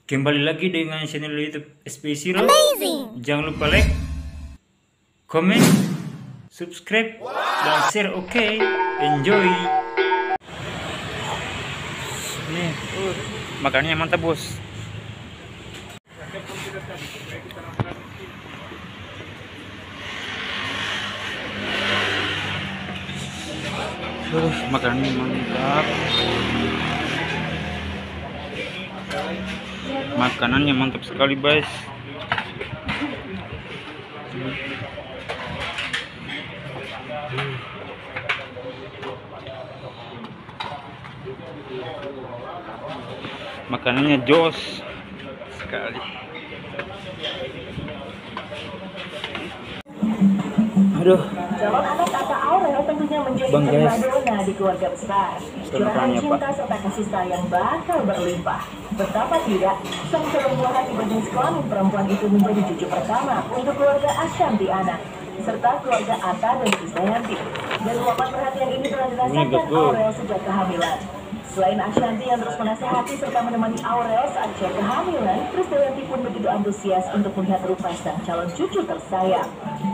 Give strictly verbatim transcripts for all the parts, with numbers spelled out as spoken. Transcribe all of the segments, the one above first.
Kembali lagi dengan channel YouTube S P Zero. Jangan lupa like, comment, subscribe, dan share. Oke, okay? Enjoy. Nih, uh, makanannya mantap bos. Uh, makanannya mantap. Makanannya mantap sekali guys. Makanannya jos sekali. Aduh. Calon anak Tata Aurel tentunya menjadi primadona di keluarga besar. Curahan cinta serta kasih sayang bakal berlimpah. Betapa tidak, sang calon buah hati berjenis kelamin perempuan itu menjadi cucu pertama untuk keluarga Ashanti anak, serta keluarga Atta dan Krisdayanti. Dan luapan perhatian ini telah dirasakan Aurel sejak kehamilan. Selain Ashanti yang terus menasehati serta menemani Aurel saat cek kehamilan, Krisdayanti pun begitu antusias untuk melihat rupa sang calon cucu tersayang.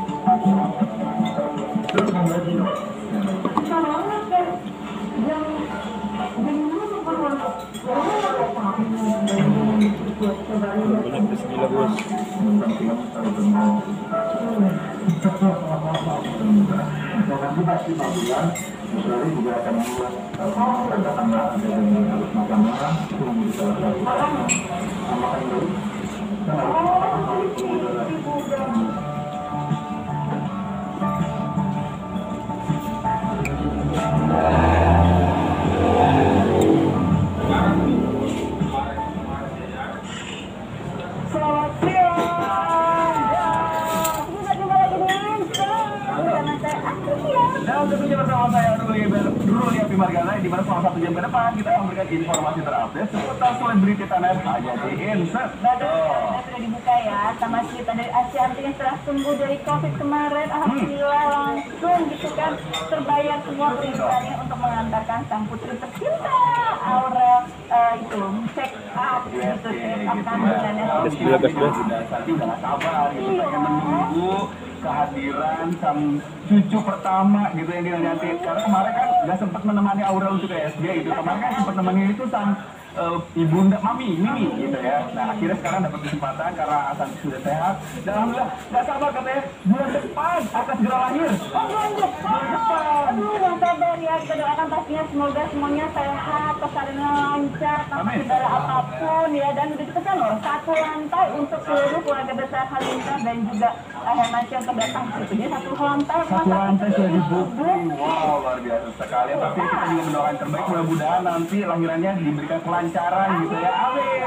Dan tentunya bersama saya dulu Lia Pimargana, di mana selama satu jam ke depan kita akan memberikan informasi terupdate seputar selebriti tanah air hanya di Insert. Nah, sudah dibuka ya, sama kita dari Ashanti yang setelah sembuh dari COVID kemarin, alhamdulillah langsung gitu kan terbayar semua perinciannya untuk mengantarkan sang putri tercinta Aurel uh, itu check up gitu, check up kandungannya. Sudah udah sabar gitu, pengen menunggu kehadiran sang cucu pertama gitu yang dinanti. Karena kemarin kan nggak sempat menemani Aurel untuk S D gitu. Kemarin kan sempat menemani itu sang uh, ibunda mami Mimi gitu ya. Nah akhirnya sekarang dapat kesempatan karena Ashanti sudah sehat. Dan alhamdulillah nggak sabar katanya bulan depan akan segera lahir. Oh bulan depan. Aduh yang sabar ya, kita doakan pastinya semoga semuanya sehat, persalinan lancar, tanpa kendala apapun ya. Dan udah dipesan loh satu lantai untuk seluruh keluarga besar Halilintar dan juga Hermansyah yang terdatang situ. Jadi satu lantai. Satu lantai sudah di-booking. Wow luar biasa sekali. Tapi kita juga mendoakan terbaik, mudah-mudahan nanti lahirannya diberikan kelancaran gitu ya. Amin.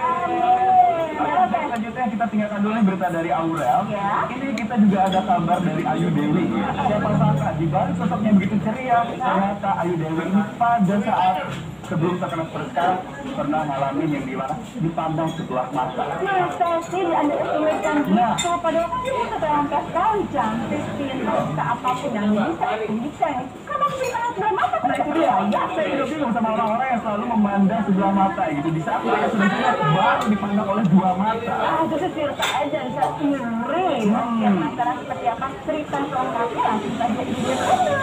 Dan selanjutnya kita tinggalkan dulu nih berita dari Aurel. Ya. Ini kita juga ada kabar dari Ayu Dewi. Siapa sangka di balik sosoknya begitu ceria, ternyata Ayu Dewi ini pada saat sebelum terkena seperti sekarang pernah ngalamin yang di mana dipandang sebelah mata. Masa sih di underestimatekan gitu, padahal kan dia terangkat sekali cantik, pintar, bisa apapun yang bisa, bisa. Kalau dipandang sebelah mata, Nah itu dia, ya saya juga bingung sama orang-orang yang selalu memandang sebelah mata gitu. Di saat mereka sudah jelas baru dipandang oleh dua mata. ah itu cerita aja, bisa teori. Yang penasaran seperti apa cerita selengkapnya langsung saja di video ini.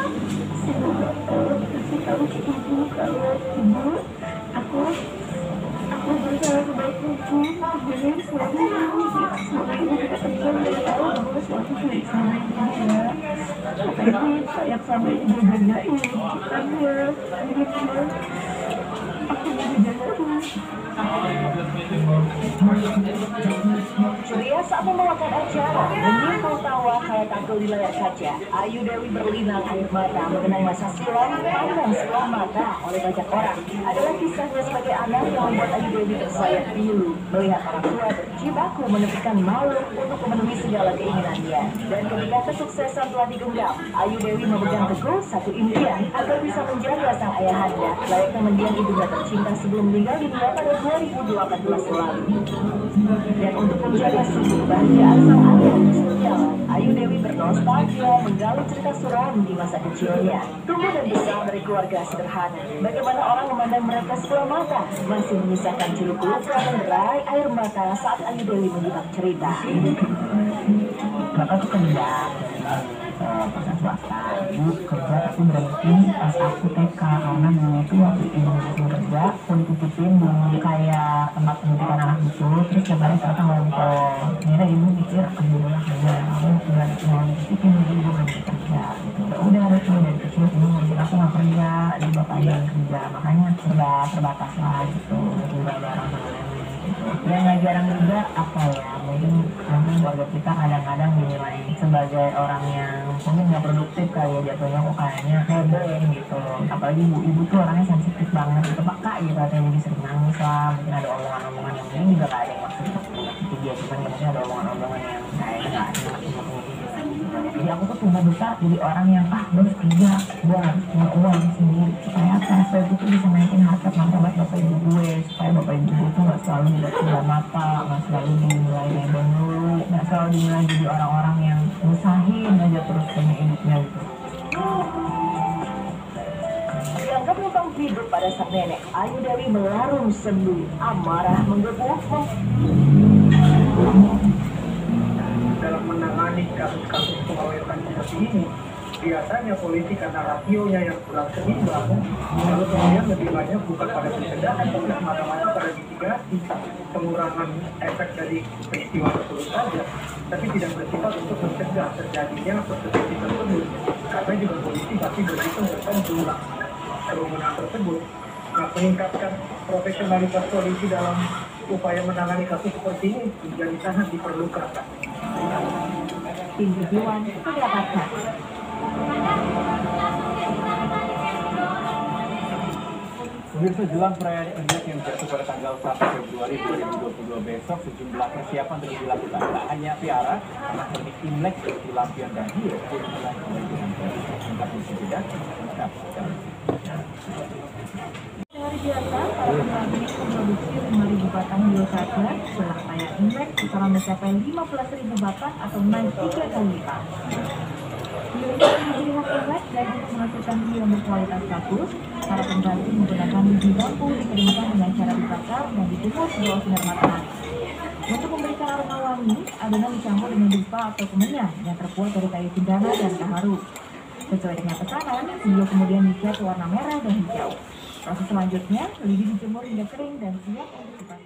Kalau ibu, kalau ibu, aku, aku berusaha sebaik mungkin jadi suami ibu, semoga ibu tidak terjun dan tahu bahwa suatu sulit sama ibu ya. Kata ibu, sayang sama ibu jagain kita ya, gitu. Aku jadi jagain. Ceria saat membawakan acara, menyimpul tawa kayak tampil di layar kaca. Ayu Dewi berlinang air mata mengenai masa silam dipandang sebelah mata oleh banyak orang. Adalah kisahnya sebagai anak yang membuat Ayu Dewi tersayat pilu melihat orang tua berjibaku menepikan malu untuk memenuhi segala keinginannya. Dan ketika kesuksesan telah digenggam, Ayu Dewi memegang teguh satu impian agar bisa menjaga sang ayahanda layaknya mendiang ibunya tercinta sebelum meninggal dunia pada dua ribu delapan belas lalu. Dan untuk menjaga Kebahagiaan sang ayah terus berjalan. Ayu Dewi bernostalgia menggali cerita suram di masa kecilnya. Tumbuh dan besar dari keluarga sederhana. Bagaimana orang memandang mereka sebelah mata, masih menyisakan jeruk luka dan derai air mata saat Ayu Dewi menyimak cerita. Bapak tuh kerja perusahaan swasta, ibu kerja tapi berhenti pas aku T K karena dulu itu waktu ibu mau kerja aku dititipin di kayak tempat pendidikan anak gitu, terus kabarnya ternyata ngompol. Akhirnya ibu mikir alhamdulillah kerja, aku tinggal mau dititipin jadi ibu berhenti kerja gitu. Udah harus dari kecil ibu ngurusin aku nggak kerja, jadi bapak yang kerja, makanya serba terbatas lah gitu, tinggal bareng sama nenek gitu. Dan nggak jarang juga apa ya, mungkin mungkin keluarga kita kadang-kadang dinilai sebagai orang yang mungkin nggak produktif kali ya, jatuhnya kok kayaknya hebel gitu. Apalagi ibu-ibu tuh orangnya sensitif banget gitu, peka gitu, katanya jadi sering nangis lah, mungkin ada omongan-omongan yang ini juga gak ada yang maksud itu dia, cuman mungkin ada omongan-omongan yang kayaknya nggak ada maksud. Jadi aku tuh tumbuh besar jadi orang yang ah gue harus kerja, gue harus punya uang sendiri supaya apa, supaya gue tuh bisa naikin harkat martabat bapak ibu gue, supaya bapak ibu gue tuh nggak selalu dilihat sebelah mata, nggak selalu dinilai nebeng dulu, nggak selalu dinilai jadi orang-orang yang ngusahin aja terus punya hidupnya gitu. Dianggap numpang hidup pada sang nenek, Ayu Dewi melarung sendu, amarah menggebu. Dalam menangani kasus-kasus pengeroyokan seperti ini, biasanya polisi karena rasionya yang kurang seimbang, lalu kemudian lebih banyak bukan pada pencegahan, tapi semata-mata pada mitigasi, pengurangan efek dari peristiwa tersebut saja, tapi tidak bersifat untuk mencegah terjadinya persekusi tersebut, karena juga polisi pasti berhitung tentang jumlah kerumunan tersebut. Nah, meningkatkan profesionalitas polisi dalam upaya menangani kasus seperti ini menjadi sangat diperlukan. Tim Tujuan mendapatkan. Pemirsa, jelang perayaan Imlek yang jatuh pada tanggal satu Februari dua ribu dua puluh dua besok, sejumlah persiapan terus dilakukan. Tak hanya Tiara, anak pernik Imlek seperti lampion dan hiu pun mulai dengan lengkap di tidak lengkap. Hari biasa, para pembeli memproduksi lima ribu batang biosatnya, jelang perayaan Imlek kisaran mencapai lima belas ribu batang atau naik tiga kali lipat. Memiliki ciri khas Imlek dan untuk menghasilkan hiu yang berkualitas bagus, para pembantu menggunakan biji bambu dikeringkan dengan cara dibakar dan dikukus di bawah sinar matahari. Untuk memberikan aroma wangi, adonan dicampur dengan dupa atau kemenyan yang terbuat dari kayu cendana dan kaharu. Sesuai dengan pesanan, hiu kemudian dicat warna merah dan hijau. Proses selanjutnya, lidi dijemur hingga kering dan siap untuk dibakar.